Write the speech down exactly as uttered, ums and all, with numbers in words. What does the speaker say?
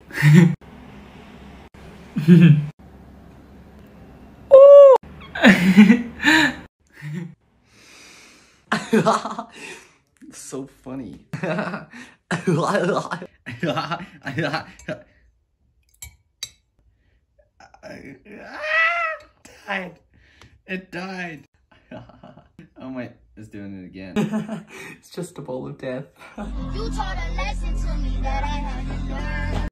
So funny. Died. It died. Oh my, it's doing it again. It's just a bowl of death. You taught a lesson to me that I had to learn.